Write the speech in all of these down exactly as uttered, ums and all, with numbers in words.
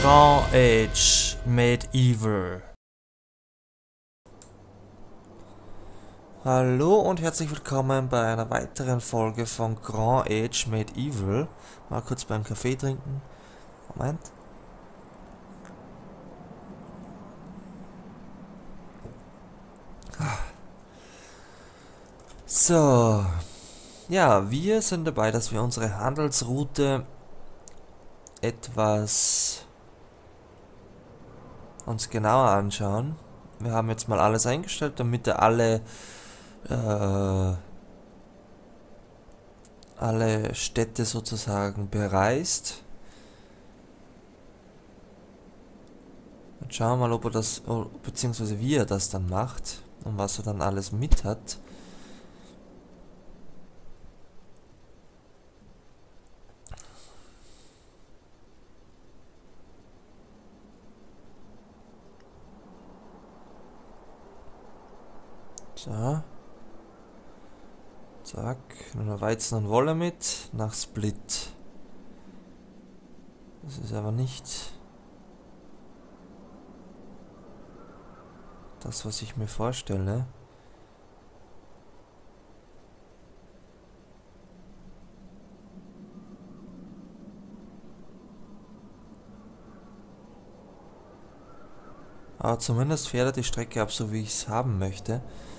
Grand Age Medieval. Hallo und herzlich willkommen bei einer weiteren Folge von Grand Age Medieval. Mal kurz beim Kaffee trinken. Moment. So. Ja, wir sind dabei, dass wir unsere Handelsroute etwas uns genauer anschauen. Wir haben jetzt mal alles eingestellt, damit er alle äh, alle Städte sozusagen bereist. Und schauen wir mal, ob er das, beziehungsweise wie er das dann macht und was er dann alles mit hat. So. Zack. Nur Weizen und Wolle mit. Nach Split. Das ist aber nicht das, was ich mir vorstelle. Aber zumindest fährt er die Strecke ab, so wie ich es haben möchte.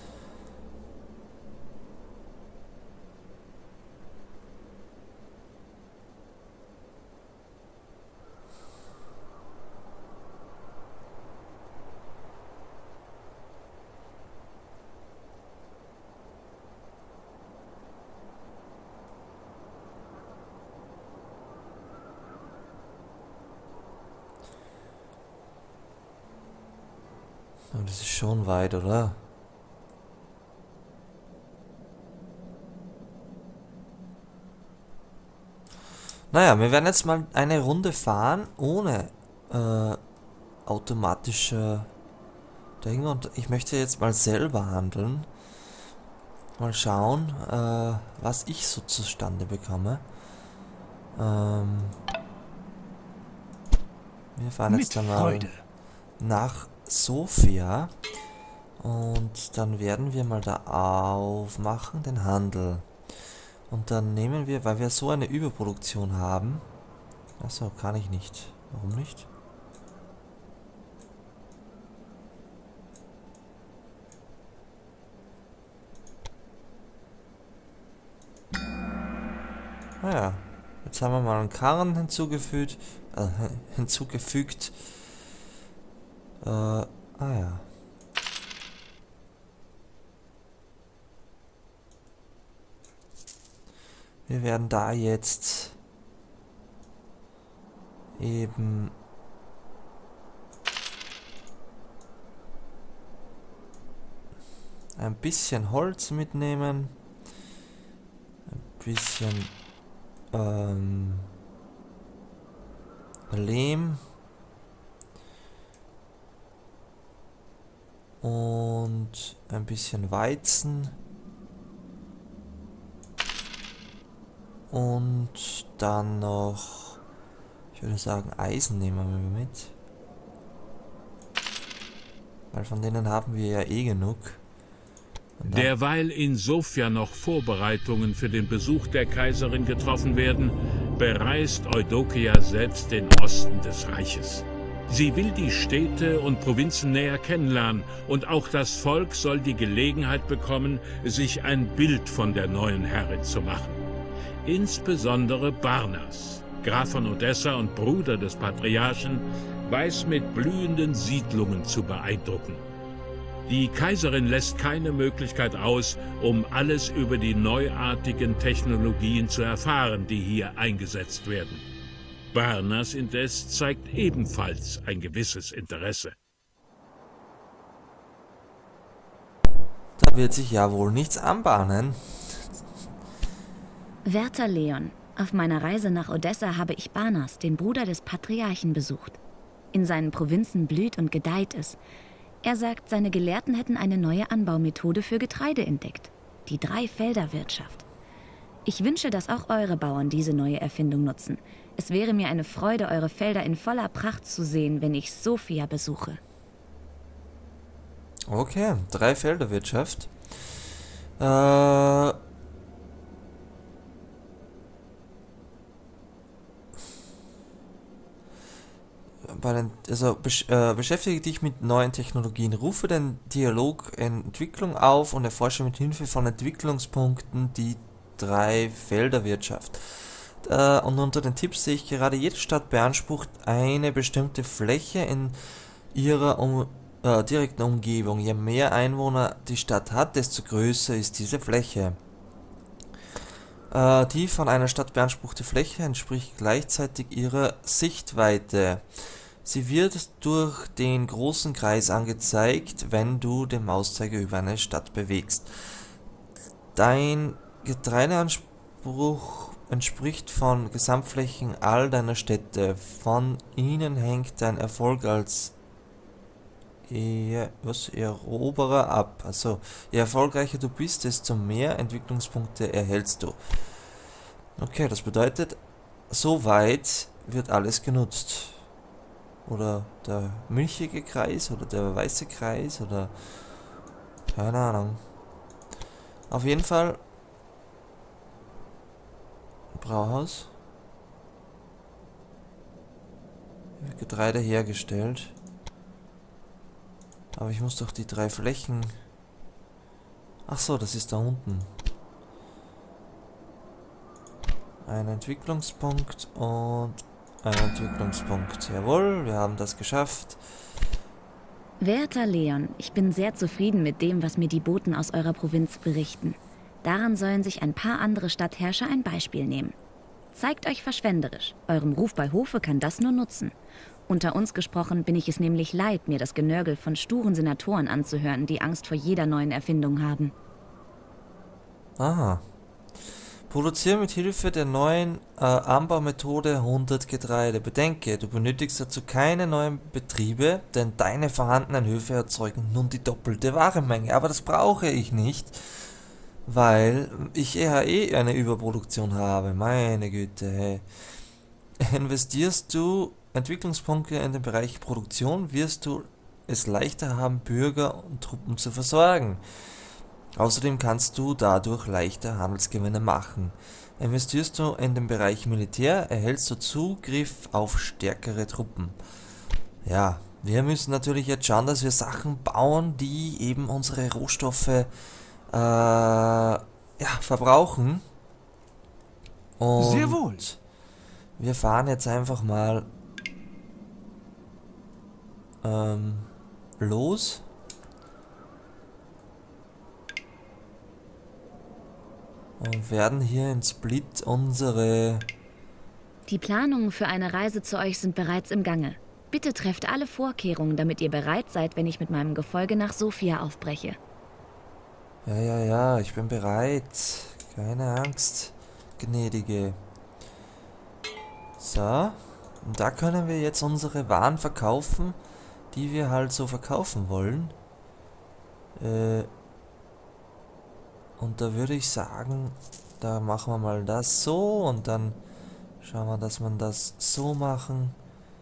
Und das ist schon weit, oder? Naja, wir werden jetzt mal eine Runde fahren ohne äh, automatische Dinge. Und ich möchte jetzt mal selber handeln. Mal schauen, äh, was ich so zustande bekomme. Ähm, wir fahren jetzt dann mal nach Sofia und dann werden wir mal da aufmachen, den Handel. Und dann nehmen wir, weil wir so eine Überproduktion haben. Achso, kann ich nicht. Warum nicht? Naja, jetzt haben wir mal einen Karren hinzugefügt. Äh, hinzugefügt. Äh, ah ja. Wir werden da jetzt eben ein bisschen Holz mitnehmen, ein bisschen ähm, Lehm und ein bisschen Weizen und dann noch, ich würde sagen, Eisen nehmen wir mit, weil von denen haben wir ja eh genug. Derweil in Sofia noch Vorbereitungen für den Besuch der Kaiserin getroffen werden, bereist Eudokia selbst den Osten des Reiches. Sie will die Städte und Provinzen näher kennenlernen und auch das Volk soll die Gelegenheit bekommen, sich ein Bild von der neuen Herrin zu machen. Insbesondere Barnas, Graf von Odessa und Bruder des Patriarchen, weiß mit blühenden Siedlungen zu beeindrucken. Die Kaiserin lässt keine Möglichkeit aus, um alles über die neuartigen Technologien zu erfahren, die hier eingesetzt werden. Barnas indes zeigt ebenfalls ein gewisses Interesse. Da wird sich ja wohl nichts anbahnen. Werter Leon, auf meiner Reise nach Odessa habe ich Barnas, den Bruder des Patriarchen, besucht. In seinen Provinzen blüht und gedeiht es. Er sagt, seine Gelehrten hätten eine neue Anbaumethode für Getreide entdeckt. Die Drei-Felder-Wirtschaft. Ich wünsche, dass auch eure Bauern diese neue Erfindung nutzen. Es wäre mir eine Freude, eure Felder in voller Pracht zu sehen, wenn ich Sofia besuche. Okay, drei Felderwirtschaft. Äh... Bei den, also besch äh, beschäftige dich mit neuen Technologien, rufe den Dialog in Entwicklung auf und erforsche mit Hilfe von Entwicklungspunkten die drei Felderwirtschaft. Äh, und unter den Tipps sehe ich gerade, jede Stadt beansprucht eine bestimmte Fläche in ihrer um, äh, direkten Umgebung. Je mehr Einwohner die Stadt hat, desto größer ist diese Fläche. Äh, die von einer Stadt beanspruchte Fläche entspricht gleichzeitig ihrer Sichtweite. Sie wird durch den großen Kreis angezeigt, wenn du den Mauszeiger über eine Stadt bewegst. Dein Getreideanspruch entspricht von Gesamtflächen all deiner Städte. Von ihnen hängt dein Erfolg als e was, Eroberer ab. Also, je erfolgreicher du bist, desto mehr Entwicklungspunkte erhältst du. Okay, das bedeutet, soweit wird alles genutzt. Oder der milchige Kreis oder der weiße Kreis oder keine Ahnung. Auf jeden Fall Brauhaus. Getreide hergestellt. Aber ich muss doch die drei Flächen... Ach so, das ist da unten. Ein Entwicklungspunkt und ein Entwicklungspunkt. Jawohl, wir haben das geschafft. Werter Leon, ich bin sehr zufrieden mit dem, was mir die Boten aus eurer Provinz berichten. Daran sollen sich ein paar andere Stadtherrscher ein Beispiel nehmen. Zeigt euch verschwenderisch. Eurem Ruf bei Hofe kann das nur nutzen. Unter uns gesprochen bin ich es nämlich leid, mir das Genörgel von sturen Senatoren anzuhören, die Angst vor jeder neuen Erfindung haben. Aha. Produziere mit Hilfe der neuen äh, Anbaumethode hundert Getreide. Bedenke, du benötigst dazu keine neuen Betriebe, denn deine vorhandenen Höfe erzeugen nun die doppelte Warenmenge. Aber das brauche ich nicht, weil ich eher eh eine Überproduktion habe. Meine Güte, hey. Investierst du Entwicklungspunkte in den Bereich Produktion, wirst du es leichter haben, Bürger und Truppen zu versorgen. Außerdem kannst du dadurch leichter Handelsgewinne machen. Investierst du in den Bereich Militär, erhältst du Zugriff auf stärkere Truppen. Ja, wir müssen natürlich jetzt schauen, dass wir Sachen bauen, die eben unsere Rohstoffe äh, ja, verbrauchen. Und sehr wohl. Wir fahren jetzt einfach mal ähm, los. Und werden hier in Split unsere... Die Planungen für eine Reise zu euch sind bereits im Gange. Bitte trefft alle Vorkehrungen, damit ihr bereit seid, wenn ich mit meinem Gefolge nach Sofia aufbreche. Ja, ja, ja, ich bin bereit. Keine Angst, gnädige. So, und da können wir jetzt unsere Waren verkaufen, die wir halt so verkaufen wollen. Äh... Und da würde ich sagen, da machen wir mal das so und dann schauen wir, dass wir das so machen.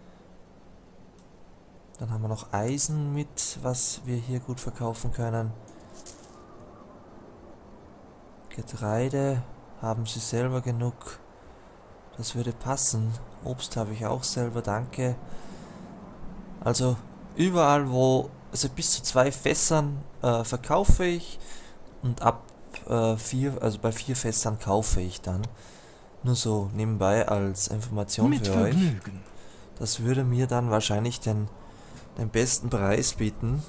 Dann haben wir noch Eisen mit, was wir hier gut verkaufen können. Getreide haben sie selber genug. Das würde passen. Obst habe ich auch selber, danke. Also überall, wo, also bis zu zwei Fässern äh, verkaufe ich und ab vier, also bei vier Fässern kaufe ich dann. Nur so nebenbei als Information Mit für Vergnügen. euch. Das würde mir dann wahrscheinlich den, den besten Preis bieten.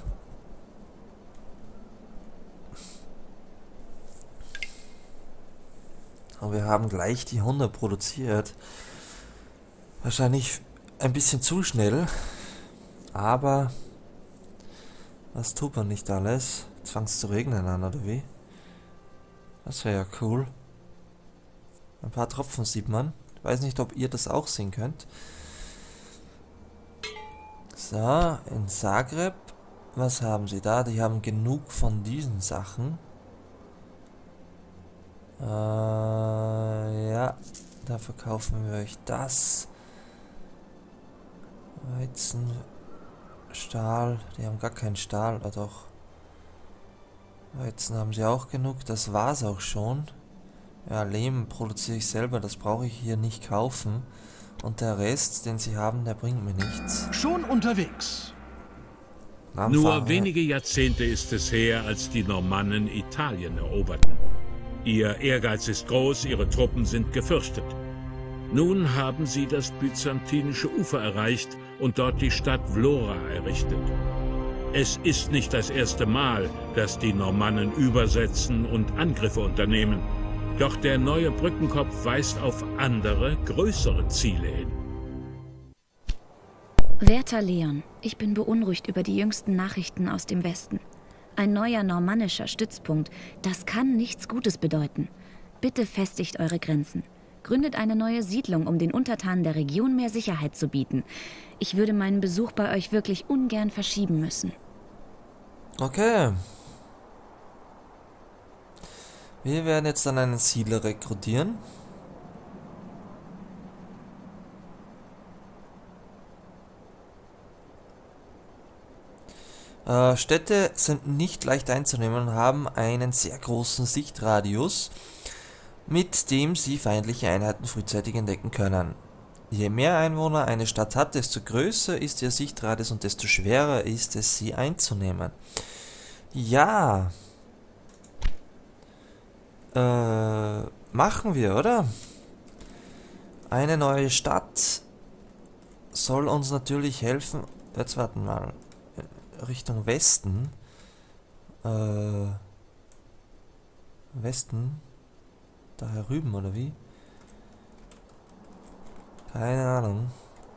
Aber wir haben gleich die hundert produziert. Wahrscheinlich ein bisschen zu schnell. Aber was tut man nicht alles? Jetzt fängt es zu regnen an, oder wie? Das wäre ja cool. Ein paar Tropfen sieht man. Ich weiß nicht, ob ihr das auch sehen könnt. So, in Zagreb. Was haben sie da? Die haben genug von diesen Sachen. Äh, ja. Da verkaufen wir euch das. Weizen, Stahl, die haben gar keinen Stahl, oder doch? Weizen haben sie auch genug, das war's auch schon. Ja, Lehm produziere ich selber, das brauche ich hier nicht kaufen. Und der Rest, den sie haben, der bringt mir nichts. Schon unterwegs. Dann Nur fahren wir- wenige Jahrzehnte ist es her, als die Normannen Italien eroberten. Ihr Ehrgeiz ist groß, ihre Truppen sind gefürchtet. Nun haben sie das byzantinische Ufer erreicht und dort die Stadt Vlora errichtet. Es ist nicht das erste Mal, dass die Normannen übersetzen und Angriffe unternehmen. Doch der neue Brückenkopf weist auf andere, größere Ziele hin. Werter Leon, ich bin beunruhigt über die jüngsten Nachrichten aus dem Westen. Ein neuer normannischer Stützpunkt, das kann nichts Gutes bedeuten. Bitte festigt eure Grenzen. Gründet eine neue Siedlung, um den Untertanen der Region mehr Sicherheit zu bieten. Ich würde meinen Besuch bei euch wirklich ungern verschieben müssen. Okay. Wir werden jetzt dann einen Siedler rekrutieren. Äh, Städte sind nicht leicht einzunehmen und haben einen sehr großen Sichtradius, mit dem sie feindliche Einheiten frühzeitig entdecken können. Je mehr Einwohner eine Stadt hat, desto größer ist ihr Sichtradius und desto schwerer ist es, sie einzunehmen. Ja. Äh, machen wir, oder? Eine neue Stadt soll uns natürlich helfen. Jetzt warten mal. Richtung Westen. Äh, Westen? Da herüben, oder wie? Keine Ahnung.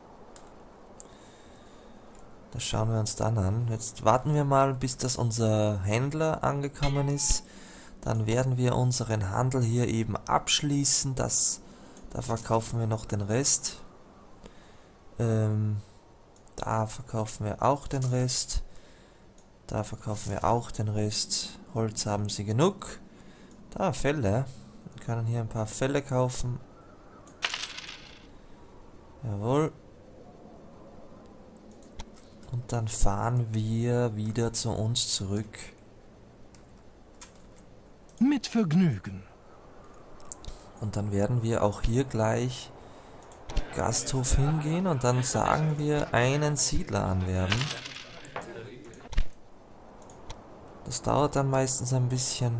Das schauen wir uns dann an. Jetzt warten wir mal, bis das unser Händler angekommen ist. Dann werden wir unseren Handel hier eben abschließen. Das, da verkaufen wir noch den Rest. Ähm, da verkaufen wir auch den Rest. Da verkaufen wir auch den Rest. Holz haben sie genug. Da, Felle. Wir können hier ein paar Felle kaufen. Jawohl. Und dann fahren wir wieder zu uns zurück. Mit Vergnügen. Und dann werden wir auch hier gleich Gasthof hingehen und dann sagen wir einen Siedler anwerben. Das dauert dann meistens ein bisschen.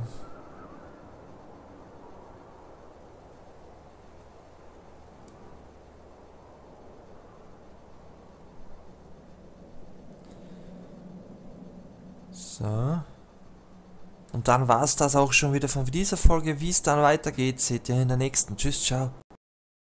So. Und dann war es das auch schon wieder von dieser Folge. Wie es dann weitergeht, seht ihr in der nächsten. Tschüss, ciao.